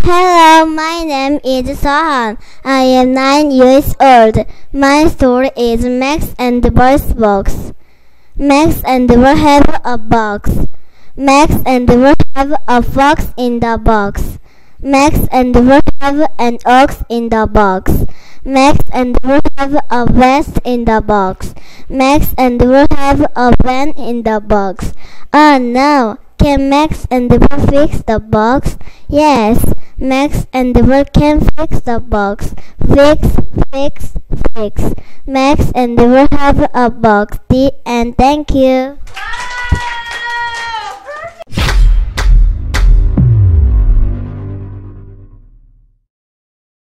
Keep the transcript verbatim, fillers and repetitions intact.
Hello, my name is Sahan. I am nine years old. My story is Max and the Bird Box. Max and the Bird have a box. Max and the Bird have a fox in the box. Max and the Bird have an ox in the box. Max and the Bird have a vest in the box. Max and the Bird have a van in the box. Oh no! Can Max and the Bird fix the box? Yes, Max and the Bird can fix the box. Fix, fix, fix. Max and the Bird have a box. The end. Thank you.